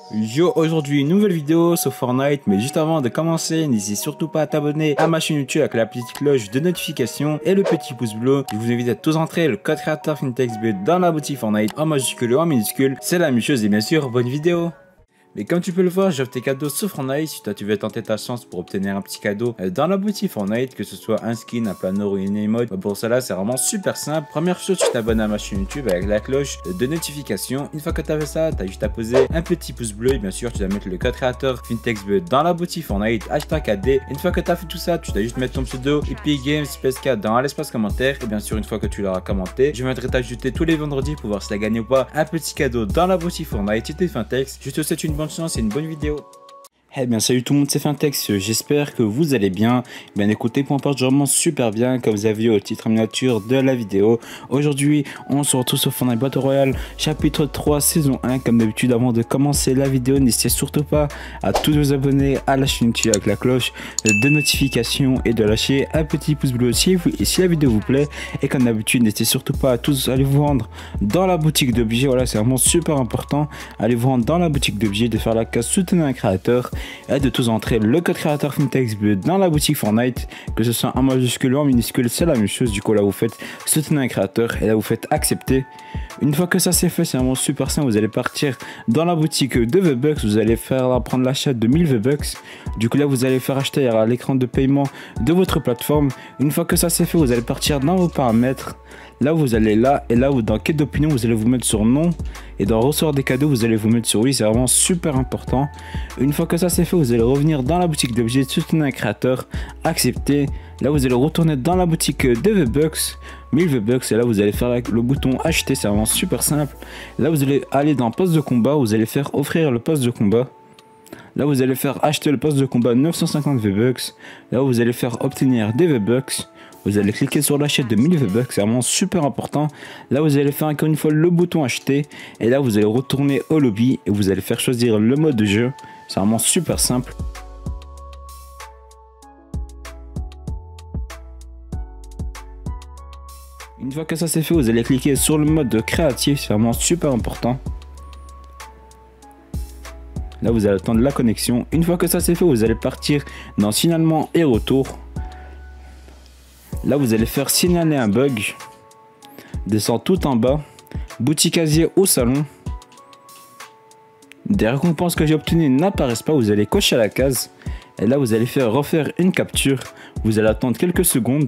Yo, aujourd'hui une nouvelle vidéo sur Fortnite, mais juste avant de commencer, n'hésitez surtout pas à t'abonner à ma chaîne YouTube avec la petite cloche de notification et le petit pouce bleu. Je vous invite à tous entrer le code créateur FinTechsBet dans la boutique Fortnite en majuscule ou en minuscule, c'est la même chose et bien sûr, bonne vidéo. Mais comme tu peux le voir, j'offre tes cadeaux sur Fortnite. Si toi tu veux tenter ta chance pour obtenir un petit cadeau dans la boutique Fortnite, que ce soit un skin, un planeur ou une emote, pour cela c'est vraiment super simple. Première chose, tu t'abonnes à ma chaîne YouTube avec la cloche de notification. Une fois que tu as fait ça, tu as juste à poser un petit pouce bleu et bien sûr tu dois mettre le code créateur FinTechsBet dans la boutique Fortnite, #KD. Une fois que tu as fait tout ça, tu dois juste mettre ton pseudo Epic Games PS4 dans l'espace commentaire. Et bien sûr, une fois que tu l'auras commenté, je viendrai t'ajouter tous les vendredis pour voir si tu as gagné ou pas un petit cadeau dans la boutique Fortnite. C'était Fintex. Je te souhaite une bonne chance et une bonne vidéo. Eh bien salut tout le monde, c'est Fintex, j'espère que vous allez bien. Bien écoutez, pour ma part, je remonte super bien, comme vous avez vu au titre miniature de la vidéo. Aujourd'hui, on se retrouve sur Fortnite Battle Royale, chapitre 3, saison 1. Comme d'habitude, avant de commencer la vidéo, n'hésitez surtout pas à tous vous abonner à la chaîne YouTube avec la cloche de notification et de lâcher un petit pouce bleu si la vidéo vous plaît. Et comme d'habitude, n'hésitez surtout pas à tous aller vous rendre dans la boutique d'objets. Voilà, c'est vraiment super important. Allez vous rendre dans la boutique d'objets, de faire la case soutenir un créateur. Et de tous entrer le code créateur FinTechsBet dans la boutique Fortnite, que ce soit en majuscule ou en minuscule, c'est la même chose. Du coup là vous faites soutenir un créateur et là vous faites accepter. Une fois que ça c'est fait, c'est vraiment super simple. Vous allez partir dans la boutique de V-Bucks, vous allez faire prendre l'achat de 1000 V-Bucks. Du coup là vous allez faire acheter à l'écran de paiement de votre plateforme. Une fois que ça c'est fait, vous allez partir dans vos paramètres. Là vous allez là et là dans quête d'opinion vous allez vous mettre sur non, et dans ressort des cadeaux vous allez vous mettre sur oui. C'est vraiment super important. Une fois que ça c'est fait, vous allez revenir dans la boutique d'objets, soutenir un créateur, accepter. Là vous allez retourner dans la boutique de V-Bucks, 1000 V-Bucks, et là vous allez faire le bouton acheter. C'est vraiment super simple. Là vous allez aller dans poste de combat, vous allez faire offrir le poste de combat. Là vous allez faire acheter le poste de combat 950 V-Bucks. Là vous allez faire obtenir des V-Bucks. Vous allez cliquer sur l'achat de 1000 V-Bucks, c'est vraiment super important. Là vous allez faire encore une fois le bouton acheter. Et là vous allez retourner au lobby et vous allez faire choisir le mode de jeu. C'est vraiment super simple. Une fois que ça c'est fait, vous allez cliquer sur le mode créatif, c'est vraiment super important. Là vous allez attendre la connexion. Une fois que ça c'est fait, vous allez partir dans signalement et retour. Là vous allez faire signaler un bug. Descend tout en bas. Boutique casier au salon. Des récompenses que j'ai obtenues n'apparaissent pas. Vous allez cocher la case. Et là vous allez faire refaire une capture. Vous allez attendre quelques secondes.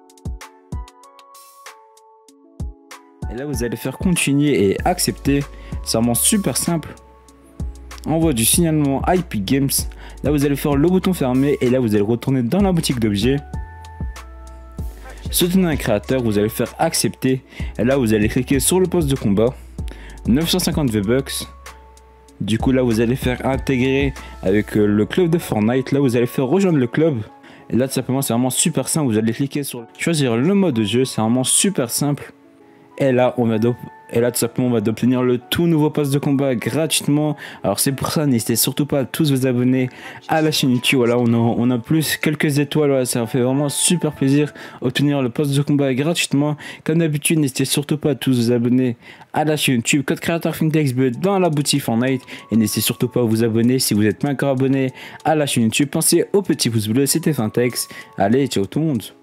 Et là vous allez faire continuer et accepter. C'est vraiment super simple. Envoi du signalement Epic Games. Là vous allez faire le bouton fermé et là vous allez retourner dans la boutique d'objets. Soutenir un créateur, vous allez faire accepter. Et là vous allez cliquer sur le poste de combat. 950 V-Bucks. Du coup là vous allez faire intégrer avec le club de Fortnite. Là vous allez faire rejoindre le club. Et là tout simplement c'est vraiment super simple. Vous allez cliquer sur choisir le mode de jeu. C'est vraiment super simple. Et là tout simplement on va obtenir le tout nouveau pass de combat gratuitement. Alors c'est pour ça, n'hésitez surtout pas à tous vous abonner à la chaîne YouTube. Voilà, on a plus quelques étoiles, voilà, ça fait vraiment super plaisir obtenir le pass de combat gratuitement. Comme d'habitude, n'hésitez surtout pas à tous vous abonner à la chaîne YouTube, code créateur FinTechsBet dans la boutique Fortnite. Et n'hésitez surtout pas à vous abonner si vous n'êtes pas encore abonné à la chaîne YouTube. Pensez au petit pouce bleu, c'était Fintex. Allez, ciao tout le monde.